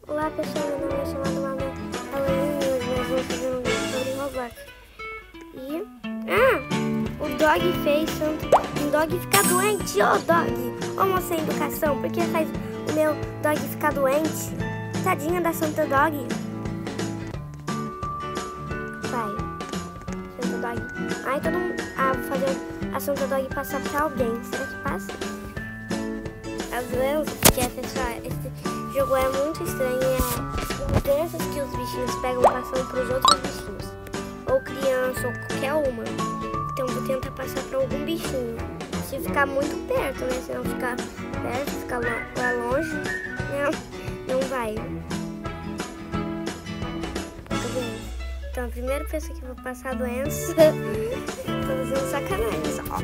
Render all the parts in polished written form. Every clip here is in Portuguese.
Olá pessoal, meu nome é chamado Mama e hoje nós vamos fazer um vídeo sobre Roblox. E... o Dog fez um Dog ficar doente. Ô Dog, ô moça sem educação, por que faz o meu Dog ficar doente? Tadinha da Santa Dog. Vai, Santa Dog. Ai, todo mundo... vou fazer a Santa Dog passar pra alguém. Será que passa? Às vezes, porque esse jogo é muito estranho e doenças que os bichinhos pegam passando para os outros bichinhos. Ou criança, ou qualquer uma. Então vou tentar passar para algum bichinho. Se ficar muito perto, né? Se não ficar perto, ficar lá longe, não vai. Então a primeira pessoa que eu vou passar a doença, tô fazendo sacanagem só.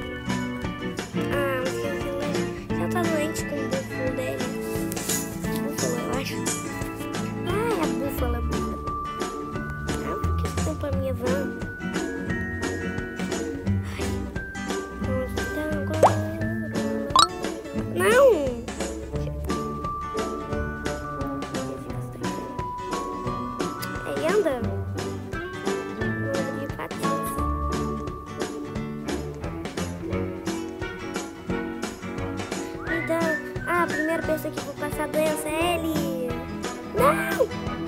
Mas já tá doente com o búfalo dele. Búfalo, eu acho. É a búfala. Por que você comprou a minha van? Não! Aí anda. De patins. A primeira pessoa que vou passar a doença é ele. Não!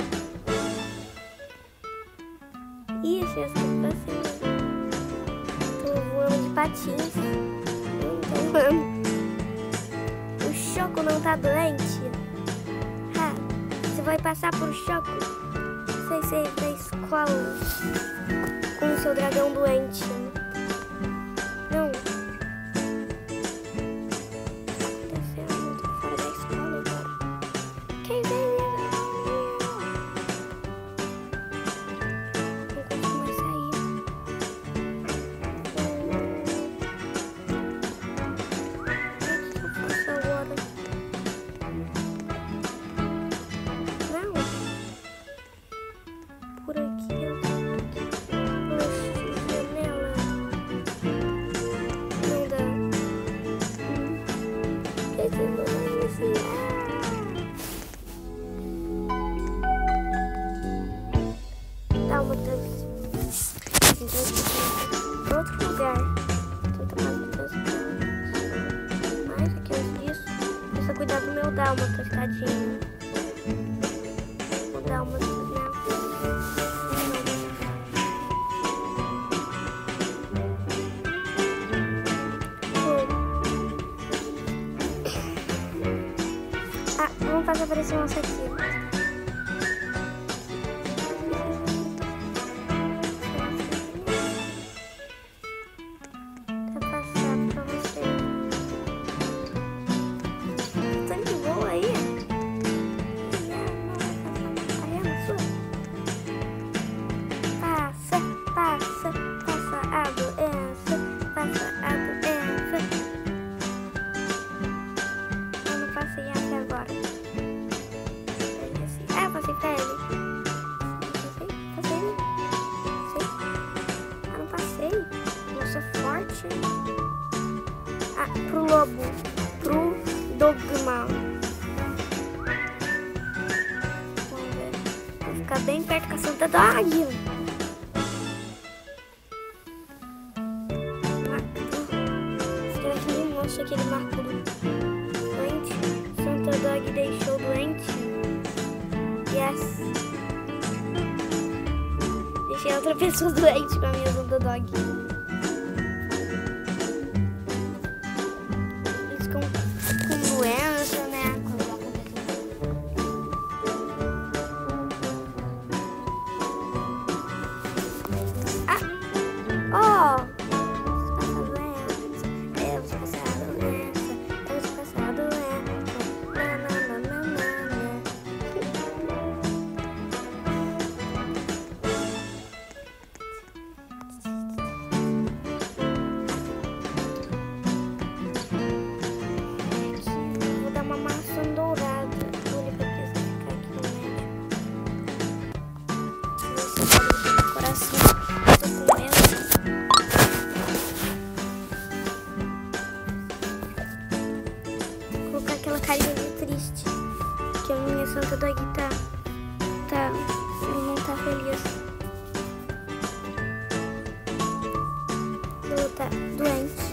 Isso, eu estou passando. Tô voando de patins. Não tô voando. O Choco não tá doente? Você vai passar por Choco? Sei, pra escola. Com o seu dragão doente. Não. Por aqui, janela. Não dá. Esse não vai assim. Dá uma trans. Então, outro lugar. Tenta mais mais aqui antes disso. Precisa cuidar do meu dálmata, tadinho. O dálmata, né? Vamos passar por esse moço aqui. Pra passar pra você. Tá de boa aí? Aí é na sua. Passa a doença. Passa a doença. Eu não passei até agora. Passei pra ele. Passei. Não passei. Eu sou forte. Pro lobo. Pro dogma. Vamos ver. Vou ficar bem perto com a Santa Dog. Escreve aqui no monstro aquele marco doente. Santa Dog deixou doente. Yes. Deixei outra pessoa doente com a minha Santa Dog. Eles ficam com doença, né? Dog ele não tá feliz. Ele tá doente.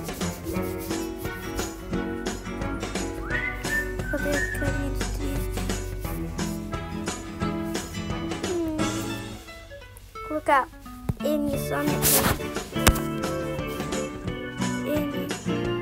Vou ver a carinha de triste. Vou colocar N só na frente. N.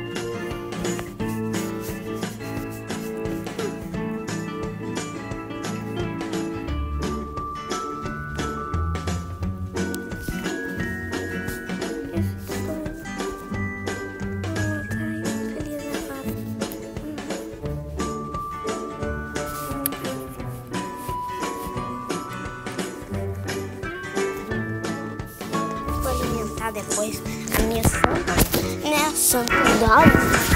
Depois a minha santa, né? A Santa Dog,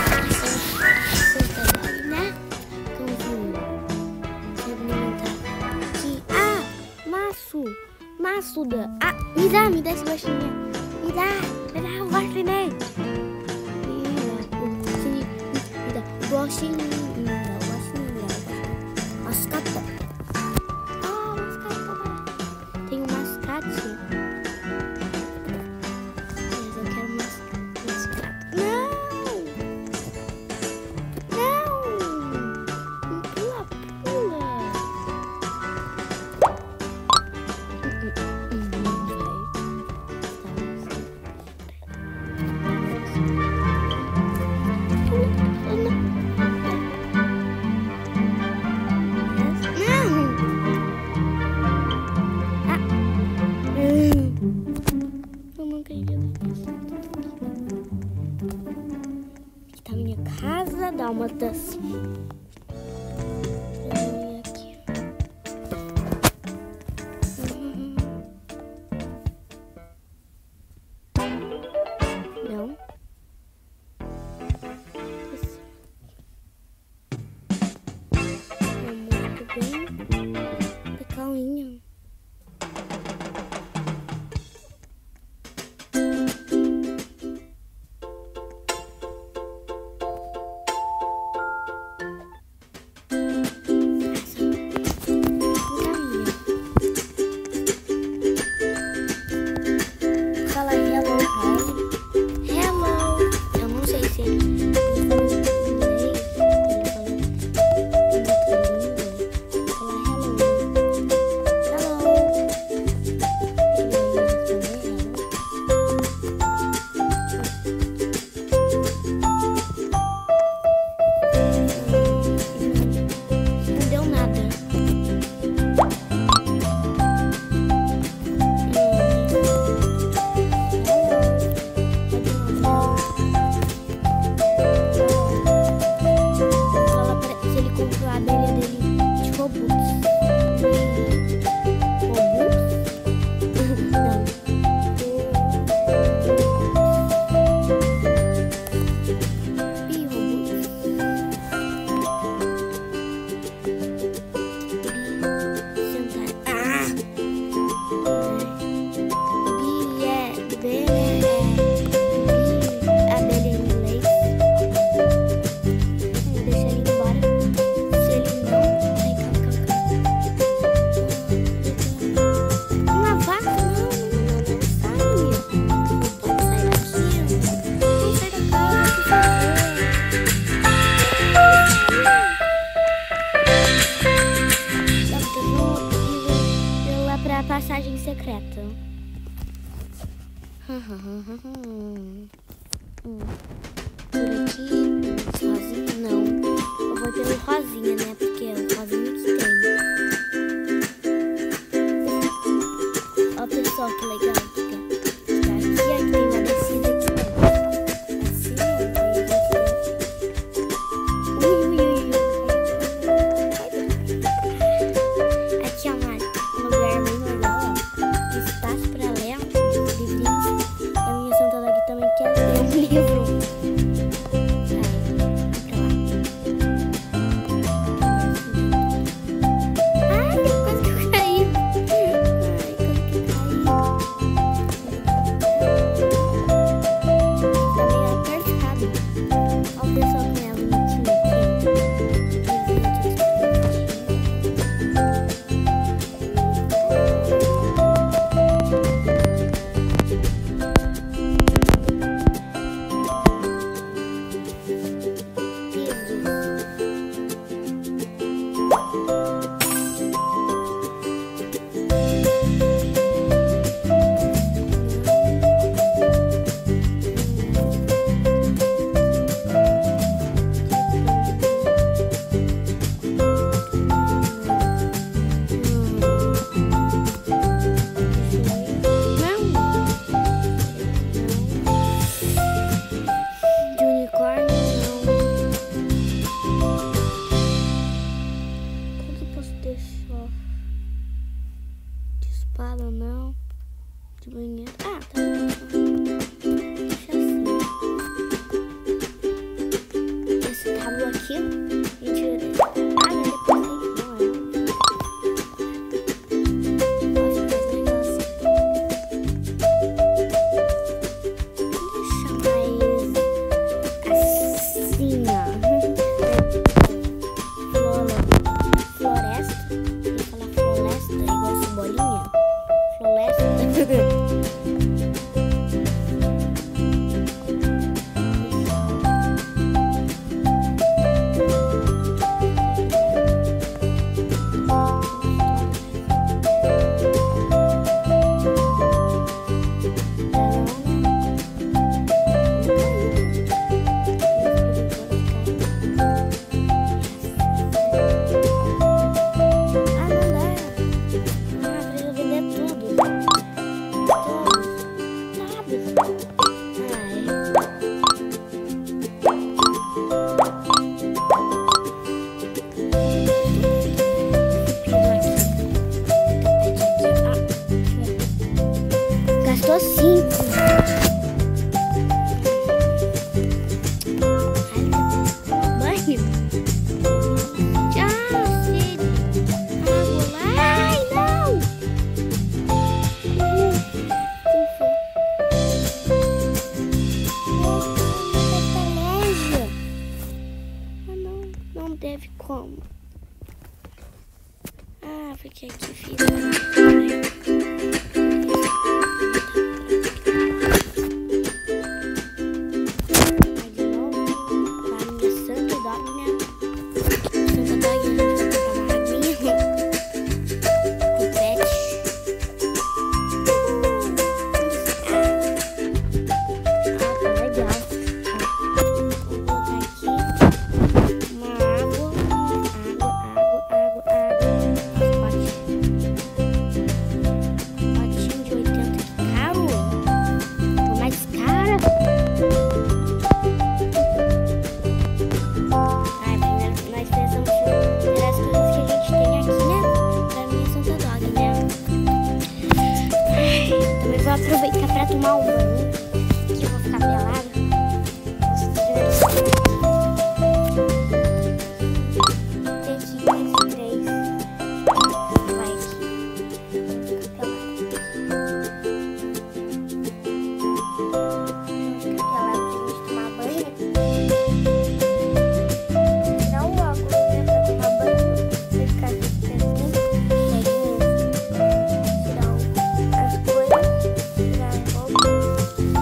né? Cãozinho. Vou alimentar aqui. Ah, maço da. Ah, me dá esse gostinho. Me dá, eu gosto dele. Me dá, gostinho. Mascata. Ah, mascata. Tem um mascate. Aqui tá a minha casa, dá uma das... Não. Muito bem. Tá calminha. Passagem secreta. Por aqui, rosinha não. Eu vou pelo rosinha, né? Porque é o rosinha que tem. Ó, pessoal, que legal. Aqui tem uma descida aqui. Assim, aqui é um lugar bem legal, ó. Espaço pra ler, livrinhos. A minha Santa Dog também quer ler um livro. Aí, pra lá. fala não. De banheiro. Ah, tá. Deixa assim. Esse tábulo aqui. Mentira. Ah, mas depois tem. Não é. Nossa, faz negócio. Deixa mais assim, ó. Floresta. Eu ia falar floresta, igual cebolinha. Floresta. Gastou 5. Banho. Tchau, sede. Água lá. Ai, não. Ufa. Ah, não teve como. Ah, porque aqui fica. Vou aproveitar pra tomar um banho, que eu vou ficar pelada. Tem aqui 3. Vai aqui. Vou ficar pelada pra gente tomar banho. Tirar o óculos, né, pra tomar banho. Vai ficar assim. Tirar as coisas.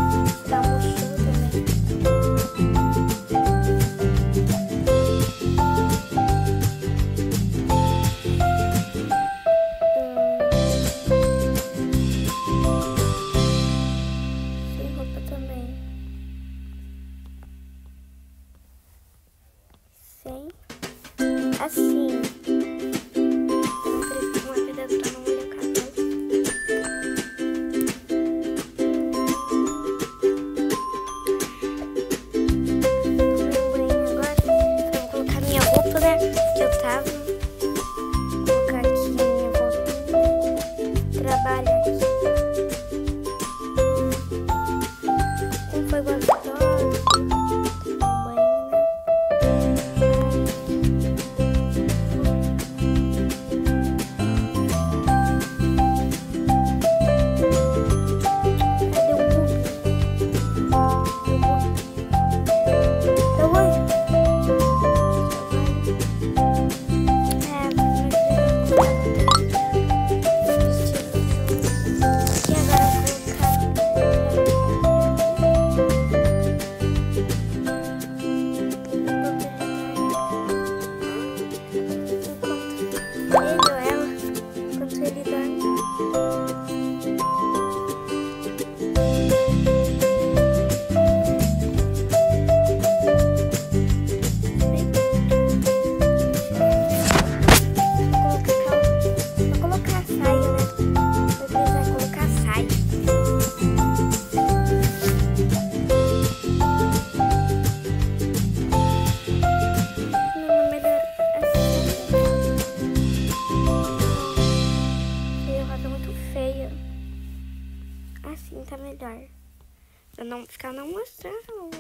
tá melhor. Pra não ficar não mostrando.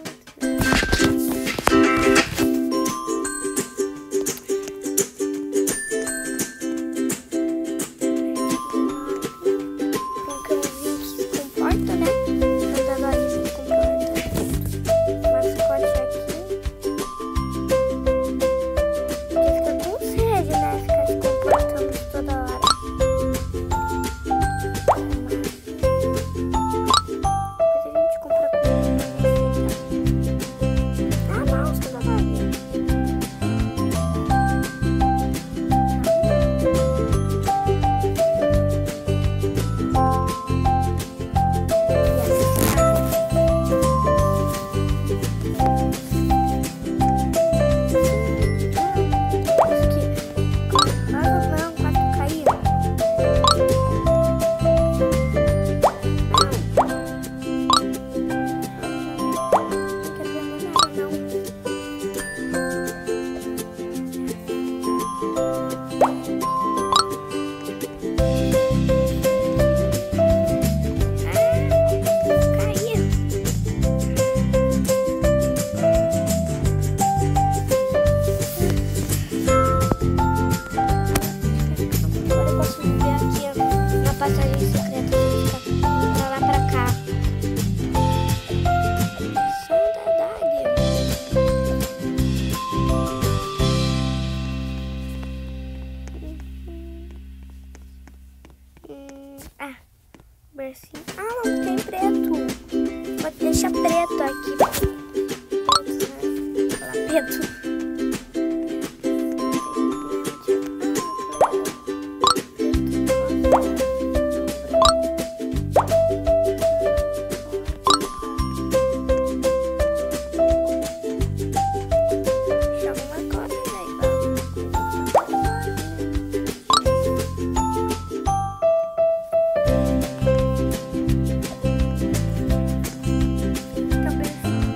Ah, não tem preto. Vou deixar preto aqui. Preto. Tá perfeito.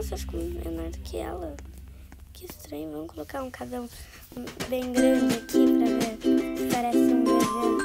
Nossa, acho que menor do que ela. Que estranho. Vamos colocar um casão bem grande aqui pra ver. Parece um bebê.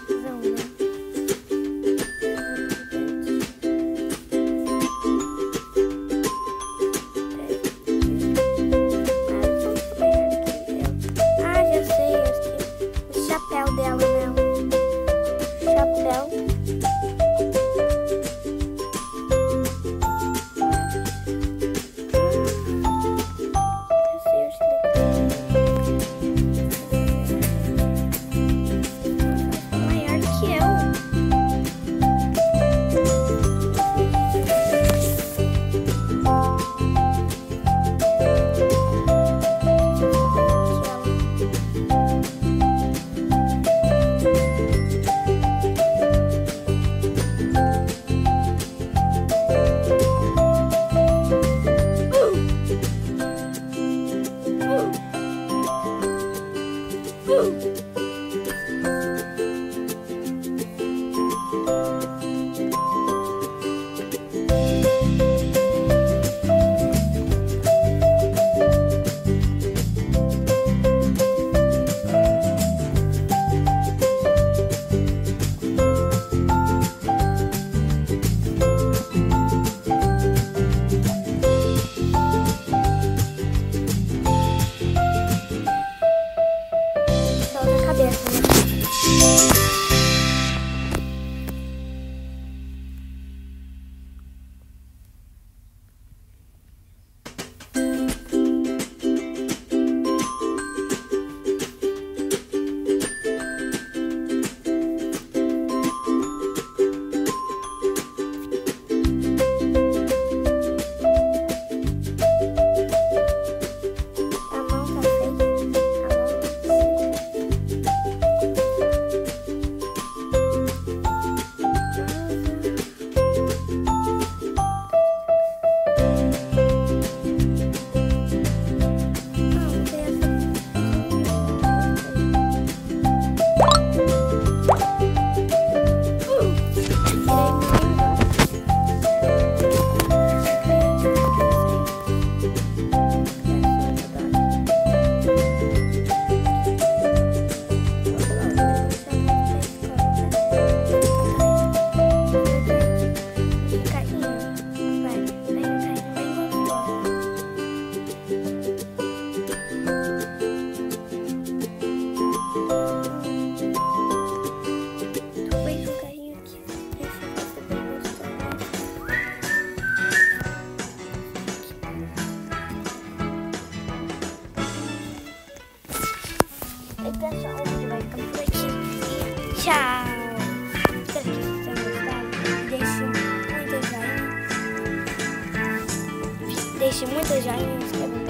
Pessoal, o vídeo vai ficando por aqui. Tchau! Espero que vocês tenham gostado. Deixe muito joinha. Deixe muito joinha.